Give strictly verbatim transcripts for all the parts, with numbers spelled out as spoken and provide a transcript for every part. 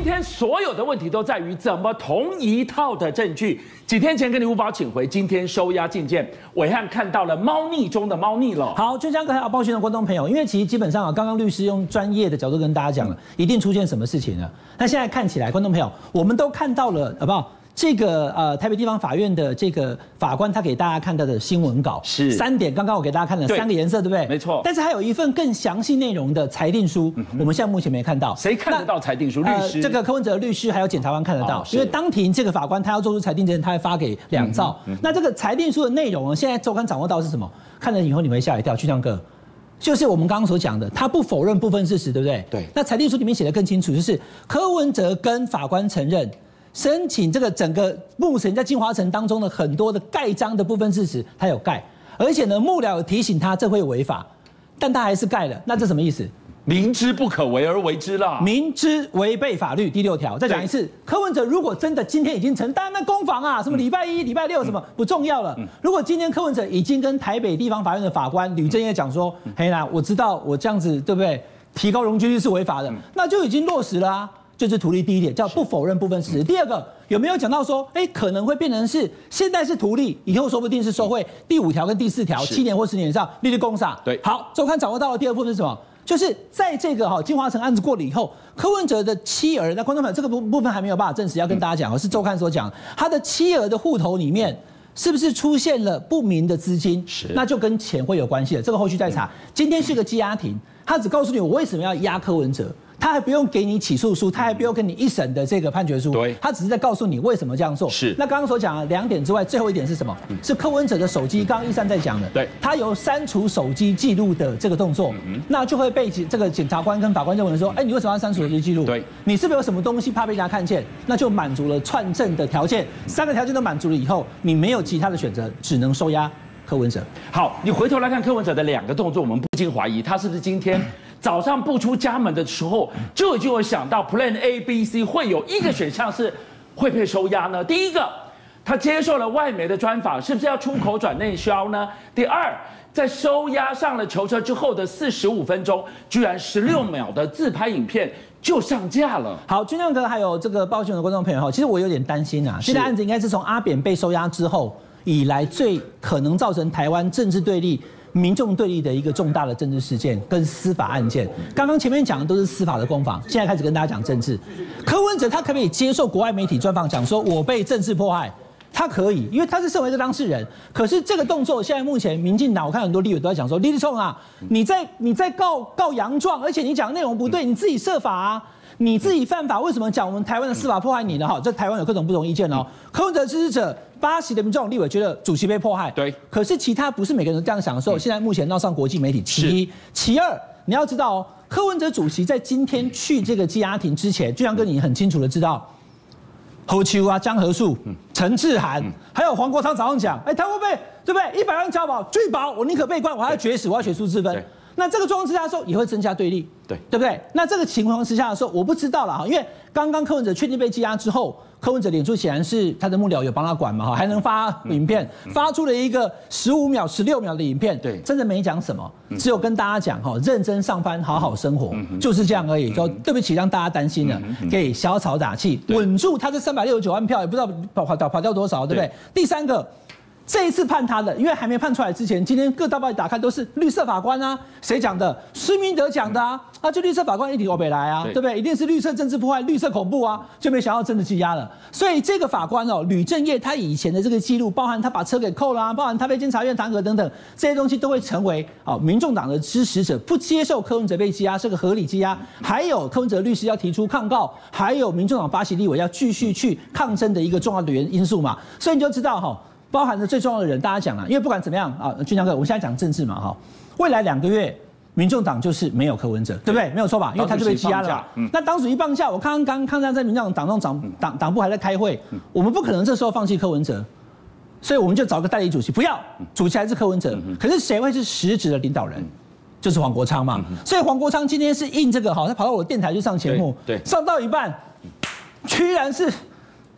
天所有的问题都在于怎么同一套的证据。几天前跟你吴宝请回，今天收押进监，伟汉看到了猫腻中的猫腻了。 好，就像刚才报讯的观众朋友，因为其实基本上啊，刚刚律师用专业的角度跟大家讲了，一定出现什么事情了。那现在看起来，观众朋友，我们都看到了，好不好？这个呃台北地方法院的这个法官他给大家看到的新闻稿是三点，刚刚我给大家看了三个颜色，对不对？ 没错。 但是还有一份更详细内容的裁定书，嗯、我们现在目前没看到。 谁看得到裁定书？律师、 呃、这个柯文哲律师还有检察官看得到，哦、因为当庭这个法官他要做出裁定之前，他会发给两造。嗯嗯、那这个裁定书的内容呢，现在周刊掌握到是什么？看了以后你会吓一跳，巨强哥。就是我们刚刚所讲的，他不否认部分事实，对不对？ 对。 那裁定书里面写得更清楚，就是柯文哲跟法官承认。申请这个整个目前在金华城当中的很多的盖章的部分事实，他有盖，而且呢，幕僚有提醒他这会违法，但他还是盖了。那这什么意思？ 明知不可为而为之啦。 明知违背法律第六条。再讲一次，柯文哲如果真的今天已经承担那攻防啊，什么礼拜一、礼拜六什么不重要了。如果今天柯文哲已经跟台北地方法院的法官吕正业讲说，嘿啦，我知道我这样子对不对？提高容积率是违法的，那就已经落实了啊。就是图利第一点，叫不否认部分事实。第二个有没有讲到说，哎，可能会变成是现在是图利，以后说不定是受贿。第五条跟第四条，七年或十年以上，利率公煞。 对， 好，周刊掌握到的第二部分是什么？就是在这个哈金华城案子过了以后，柯文哲的妻儿，那观众朋友这个部部分还没有办法证实，要跟大家讲，是周刊所讲，他的妻儿的户头里面是不是出现了不明的资金？ 是， 那就跟钱会有关系的。这个后续再查。嗯、今天是个羁押庭，他只告诉你我为什么要押柯文哲。他还不用给你起诉书，他还不用给你一审的这个判决书， 对， 他只是在告诉你为什么这样做。 是。那刚刚所讲的两点之外，最后一点是什么？嗯、是柯文哲的手机，刚刚一山在讲的， 对， 他有删除手机记录的这个动作，嗯、那就会被这个检察官跟法官认为说，哎，你为什么要删除手机记录？ 对， 你是不是有什么东西怕被人家看见？那就满足了串证的条件，三个条件都满足了以后，你没有其他的选择，只能收押柯文哲。 好，你回头来看柯文哲的两个动作，我们不禁怀疑他是不是今天。早上不出家门的时候，就已经有想到 Plan A、B、C 会有一个选项是会被收押呢。第一个，他接受了外媒的专访，是不是要出口转内销呢？第二，在收押上了囚车之后的四十五分钟，居然十六秒的自拍影片就上架了。 好，军亮哥还有这个报讯的观众朋友哈，其实我有点担心啊，这个案子应该是从阿扁被收押之后以来最可能造成台湾政治对立。民众对立的一个重大的政治事件跟司法案件，刚刚前面讲的都是司法的攻防，现在开始跟大家讲政治。柯文哲他可不可以接受国外媒体专访讲说我被政治迫害？他可以，因为他是身为一个当事人。可是这个动作现在目前民进党，我看很多立委都在讲说，李立聪啊，你在你在告告洋状，而且你讲的内容不对，你自己设法啊。你自己犯法，为什么讲我们台湾的司法迫害你呢？哈，这台湾有各种不同意见哦。柯文哲支持者八席的民众党立委觉得主席被迫害， 对。 可是其他不是每个人都这样想的时候，现在目前闹上国际媒体。其一，其二，你要知道哦，柯文哲主席在今天去这个羁押庭之前，就像跟你很清楚的知道，侯秋啊、江河树、陈志涵，还有黄国昌早上讲，哎，他会不会对不对？一百万交保拒保，我宁可被关，我还要绝食，我要学出自分。那这个状况之下的时候，也会增加对立， 对对不对？那这个情况之下的时候，我不知道了哈，因为刚刚柯文哲确定被羁押之后，柯文哲脸书显然是他的幕僚有帮他管嘛哈，还能发影片，发出了一个十五秒、十六秒的影片， 对， 真的没讲什么，只有跟大家讲哈，认真上班，好好生活，就是这样而已。就对不起，让大家担心了，给小草打气，稳住他这三百六十九万票，也不知道跑跑跑掉多少，对不对？第三个。这一次判他的，因为还没判出来之前，今天各大报打开都是绿色法官啊，谁讲的？施明德讲的啊，啊，就绿色法官一定欧北来啊，对不对？一定是绿色政治破坏、绿色恐怖啊，就没想到真的羁押了。所以这个法官哦，吕正业他以前的这个记录，包含他把车给扣了啊，包含他被监察院弹劾等等，这些东西都会成为啊民众党的支持者不接受柯文哲被羁押是个合理羁押，还有柯文哲律师要提出抗告，还有民众党八席立委要继续去抗争的一个重要的原因素嘛。所以你就知道哈。包含着最重要的人，大家讲了，因为不管怎么样啊，俊强哥，我们现在讲政治嘛，哈，未来两个月，民众党就是没有柯文哲，对不对？没有错吧？因为他就被羁押了。嗯、那党主席放假，我刚刚刚刚在民众党中党党党部还在开会，嗯、我们不可能这时候放弃柯文哲，所以我们就找个代理主席，不要主席还是柯文哲，嗯、可是谁会是实质的领导人？就是黄国昌嘛。嗯、所以黄国昌今天是应这个哈，他跑到我的电台去上节目， 对， 上到一半，居然是。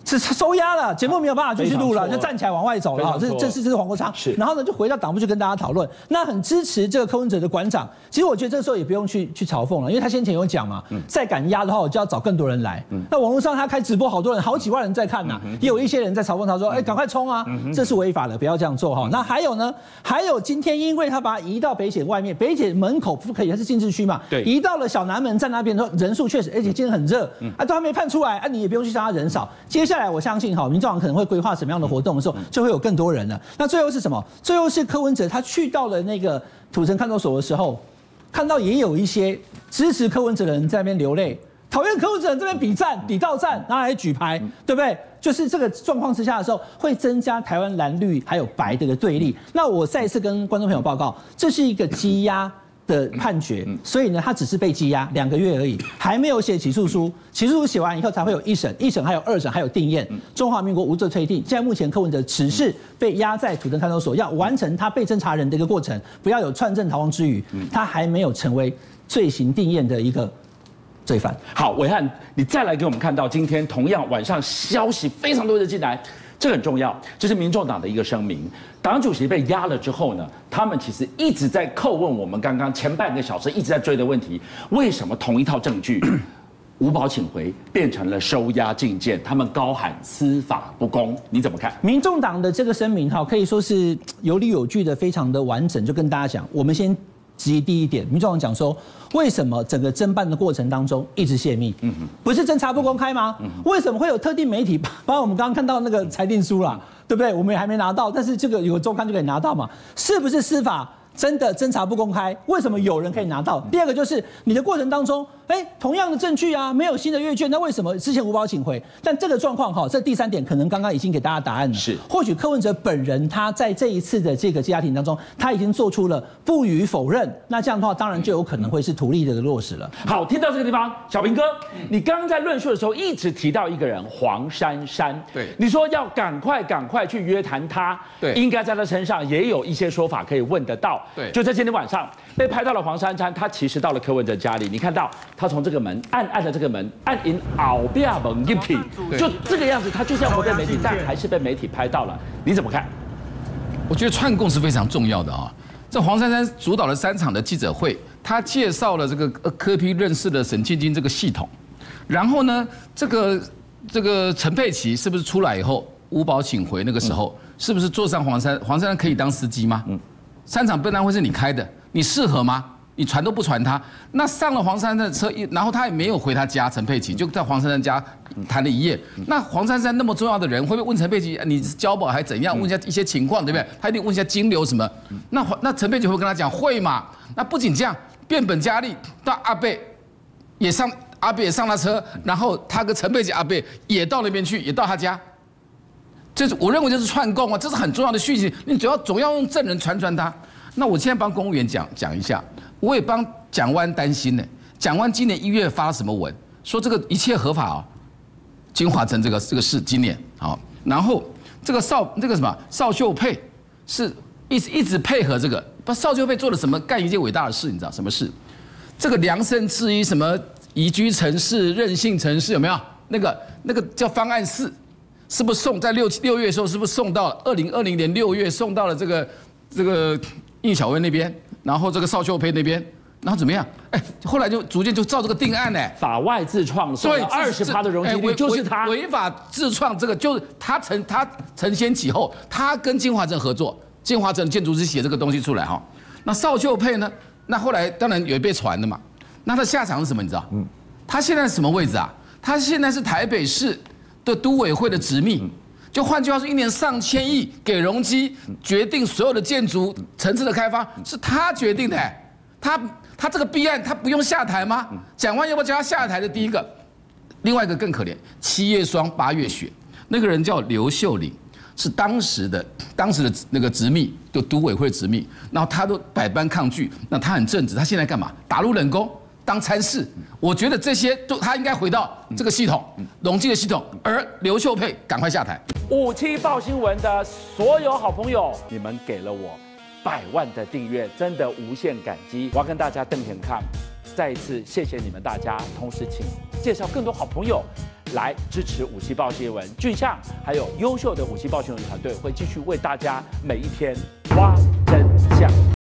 是收押了，节目没有办法继续录了，就站起来往外走了。这这是这是黄国昌。 是， 然后呢，就回到党部去跟大家讨论。那很支持这个柯文哲的馆长。其实我觉得这时候也不用去去嘲讽了，因为他先前有讲嘛，再敢压的话，我就要找更多人来。那网络上他开直播，好多人，好几万人在看呐，也有一些人在嘲讽他说：“哎，赶快冲啊，这是违法的，不要这样做哈。”那还有呢，还有今天因为他把他移到北检外面，北检门口不可以，它是禁制区嘛， 对， 移到了小南门，在那边说人数确实，而且今天很热，啊，都还没判出来，啊，你也不用去让他人少。接下来我相信哈。民众党可能会规划什么样的活动的时候，就会有更多人了。那最后是什么？最后是柯文哲他去到了那个土城看守所的时候，看到也有一些支持柯文哲的人在那边流泪，讨厌柯文哲的人这边比赞、比倒赞，拿来举牌，对不对？就是这个状况之下的时候，会增加台湾蓝绿还有白的一个对立。那我再一次跟观众朋友报告，这是一个羁押的判决，所以呢，他只是被羁押两个月而已，还没有写起诉书。起诉书写完以后才会有一审，一审还有二审，还有定验。中华民国无罪推定。现在目前柯文哲只是被押在土城看守所，要完成他被侦查人的一个过程，不要有串证逃亡之余，他还没有成为罪行定验的一个罪犯。 好，暐瀚，你再来给我们看到今天同样晚上消息非常多的进来。这个很重要，这是民众党的一个声明。党主席被压了之后呢，他们其实一直在叩问我们刚刚前半个小时一直在追的问题：为什么同一套证据，无保请回变成了收押禁见？他们高喊司法不公，你怎么看？ 民众党的这个声明哈，可以说是有理有据的，非常的完整。就跟大家讲，我们先质疑第一点，民众党讲说，为什么整个侦办的过程当中一直泄密？嗯不是侦查不公开吗？嗯、为什么会有特定媒体把我们刚刚看到那个裁定书啦，对不对？我们也还没拿到，但是这个有周刊就可以拿到嘛？是不是司法真的侦查不公开？为什么有人可以拿到？第二个就是你的过程当中，哎，同样的证据啊，没有新的阅卷，那为什么之前无保请回？但这个状况哈，这第三点可能刚刚已经给大家答案了。 是， 或许柯文哲本人他在这一次的这个羁押庭当中，他已经做出了不予否认。那这样的话，当然就有可能会是图利的落实了。 好，听到这个地方，小平哥，你刚刚在论述的时候一直提到一个人黄珊珊， 对， 你说要赶快赶快去约谈他， 对， 应该在他身上也有一些说法可以问得到， 对， 就在今天晚上被拍到了黄珊珊，他其实到了柯文哲家里，你看到他从这个门按按的这个门，按in 后边门进去，就这个样子，他就是要不被媒体，但还是被媒体拍到了，你怎么看？ 我觉得串供是非常重要的啊。这黄珊珊主导了三场的记者会，他介绍了这个柯 P 认识的沈庆金这个系统，然后呢，这个这个陈佩琪是不是出来以后无保请回？那个时候、嗯、是不是坐上黄珊黄珊珊可以当司机吗？嗯，三场辩论会是你开的，你适合吗？你传都不传他，那上了黄珊珊的车，然后他也没有回他家，陈佩琪就在黄珊珊家谈了一夜。那黄珊珊那么重要的人，会不会问陈佩琪你交保还怎样？问一下一些情况，对不对？他一定问一下金流什么。那那陈佩琪会跟他讲会嘛？那不仅这样，变本加厉，到阿贝也上，阿贝也上了车，然后他跟陈佩琪阿贝也到那边去，也到他家。这是我认为这是串供啊，这是很重要的讯息。你主要总要用证人传传他。那我现在帮公务员讲讲一下。我也帮蒋万担心呢。蒋万今年一月发了什么文？说这个一切合法哦。金华城这个这个事今年好，然后这个邵这个什么邵秀佩是一直一直配合这个，不邵秀佩做了什么干一件伟大的事？你知道什么事？这个量身制衣什么宜居城市、韧性城市有没有？那个那个叫方案四，是不是送在六六月的时候？是不是送到二零二零年六月送到了这个这个应小薇那边？然后这个邵秀佩那边，然后怎么样？哎，后来就逐渐就照这个定案呢。 法外自创，对，二十趴的容积率就是他违法自创，这个就是他承他承先启后，他跟金华镇合作，金华镇建筑师写这个东西出来哈。那邵秀佩呢？那后来当然有被传的嘛。那他下场是什么？你知道？嗯，他现在是什么位置啊？他现在是台北市的都委会的执秘。就换句话说，一年上千亿给容积，决定所有的建筑层次的开发，是他决定的。他他这个弊案，他不用下台吗？蒋万要不要叫他下台的？第一个，另外一个更可怜，七月霜八月雪，那个人叫刘秀玲，是当时的当时的那个执秘，就都委会执秘，然后他都百般抗拒，那他很正直，他现在干嘛？打入冷宫。当参事，我觉得这些都他应该回到这个系统，容积的系统，而刘秀佩赶快下台。 五七报新闻的所有好朋友，你们给了我百万的订阅，真的无限感激。我要跟大家邓田康再一次谢谢你们大家，同时请介绍更多好朋友来支持五七报新闻。俊相还有优秀的五七报新闻团队会继续为大家每一天挖真相。